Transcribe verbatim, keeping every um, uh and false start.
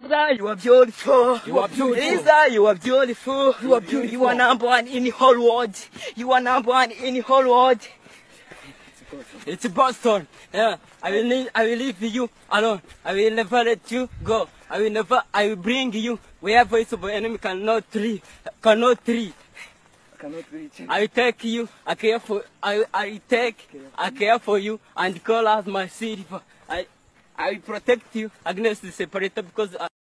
Lisa, you are beautiful. You are beautiful. Lisa, you are beautiful. You are beautiful. You are number one in the whole world. You are number one in the whole world. It's Boston. Yeah, I will leave, I will leave you alone. I will never let you go. I will never. I will bring you wherever it's the enemy cannot reach. Cannot reach. Cannot reach. I will take you. I care for. I I will take. I care for you and call out my city. I I will protect you against the separator because. I